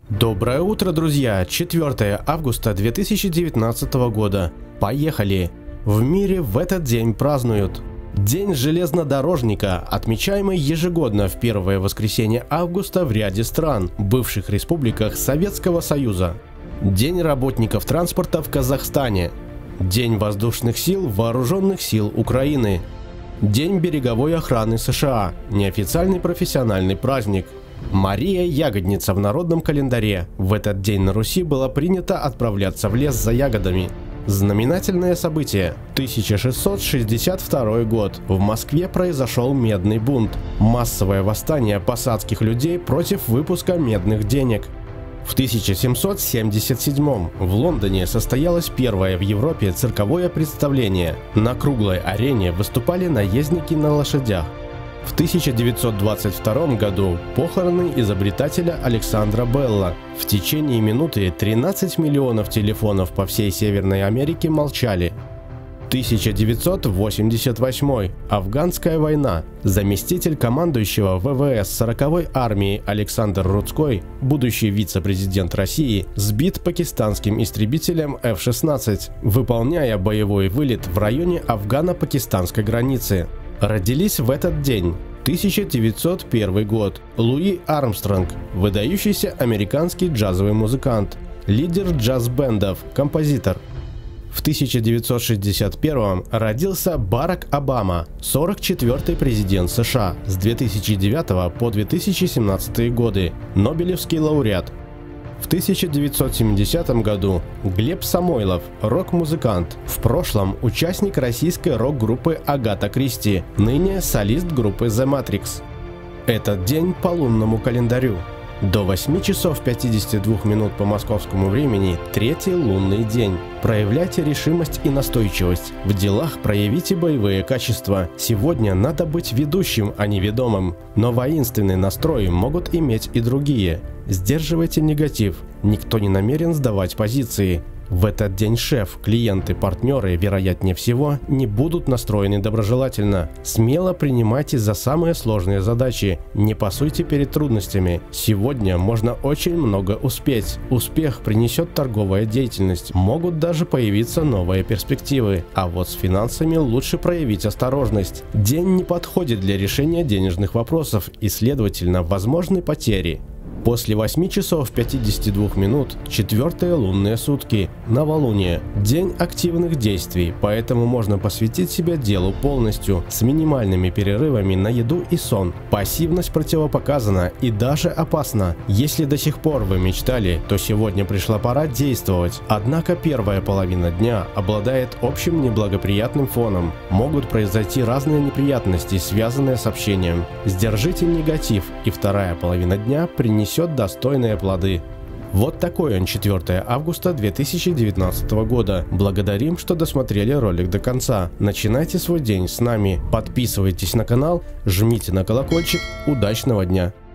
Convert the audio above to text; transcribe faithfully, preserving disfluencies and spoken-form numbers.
Доброе утро, друзья! четвёртое августа две тысячи девятнадцатого года. Поехали! В мире в этот день празднуют День железнодорожника, отмечаемый ежегодно в первое воскресенье августа в ряде стран, бывших республиках Советского Союза. День работников транспорта в Казахстане. День воздушных сил Вооруженных сил Украины. День береговой охраны США. Неофициальный профессиональный праздник. Мария Ягодница в народном календаре. В этот день на Руси было принято отправляться в лес за ягодами. Знаменательное событие. тысяча шестьсот шестьдесят второй год. В Москве произошел медный бунт. Массовое восстание посадских людей против выпуска медных денег. В тысяча семьсот семьдесят седьмом в Лондоне состоялось первое в Европе цирковое представление. На круглой арене выступали наездники на лошадях. В тысяча девятьсот двадцать втором году похороны изобретателя Александра Белла. В течение минуты тринадцать миллионов телефонов по всей Северной Америке молчали. тысяча девятьсот восемьдесят восьмой. Афганская война. Заместитель командующего ВВС сороковой армии Александр Рудской, будущий вице-президент России, сбит пакистанским истребителем эф шестнадцать, выполняя боевой вылет в районе афгано-пакистанской границы. Родились в этот день. тысяча девятьсот первый год. Луи Армстронг, выдающийся американский джазовый музыкант, лидер джаз-бендов, композитор. В тысяча девятьсот шестьдесят первом родился Барак Обама, сорок четвёртый президент США с две тысячи девятого по две тысячи семнадцатый годы, Нобелевский лауреат. В тысяча девятьсот семидесятом году Глеб Самойлов, рок-музыкант, в прошлом участник российской рок-группы Агата Кристи, ныне солист группы The Matrix. Этот день по лунному календарю. До восьми часов пятидесяти двух минут по московскому времени третий лунный день. Проявляйте решимость и настойчивость. В делах проявите боевые качества. Сегодня надо быть ведущим, а не ведомым. Но воинственный настрой могут иметь и другие. Сдерживайте негатив. Никто не намерен сдавать позиции. В этот день шеф, клиенты, партнеры, вероятнее всего, не будут настроены доброжелательно. Смело принимайте за самые сложные задачи, не пасуйте перед трудностями. Сегодня можно очень много успеть. Успех принесет торговая деятельность, могут даже появиться новые перспективы. А вот с финансами лучше проявить осторожность. День не подходит для решения денежных вопросов и, следовательно, возможны потери. После восьми часов пятидесяти двух минут четвертые лунные сутки, новолуние, день активных действий, поэтому можно посвятить себя делу полностью, с минимальными перерывами на еду и сон. Пассивность противопоказана и даже опасна. Если до сих пор вы мечтали, то сегодня пришла пора действовать. Однако первая половина дня обладает общим неблагоприятным фоном. Могут произойти разные неприятности, связанные с общением. Сдержите негатив, и вторая половина дня принесет достойные плоды. Вот такой он четвёртое августа две тысячи девятнадцатого года. Благодарим, что досмотрели ролик до конца. Начинайте свой день с нами. Подписывайтесь на канал, жмите на колокольчик. Удачного дня!